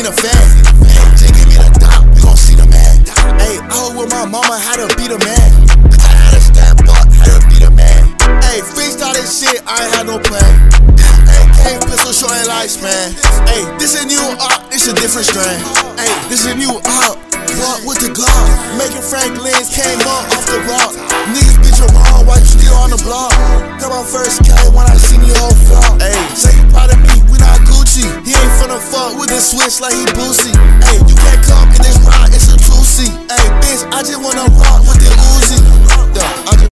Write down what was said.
seen a fan. Just give me the dot, we gon' see the man. Hey, I was with my mama, how to be the man. I had to stand up, how to be the man. Hey, freestyle this shit, I ain't had no plan. Hey, pistol short and lifespan. Hey, this a new art, it's a different strain. Hey, this a new art, walk with the Glock. Making Franklin's came up off the rock. Niggas bitch wrong, why you still on the block? Got my first K when I seen the whole flock. Hey, say you proud of me, we not Gucci. He ain't finna fuck with the switch like he Boosie. Hey, you can't come in this ride, it's a 2C. Hey, bitch, I just wanna rock with the Uzi. Yeah,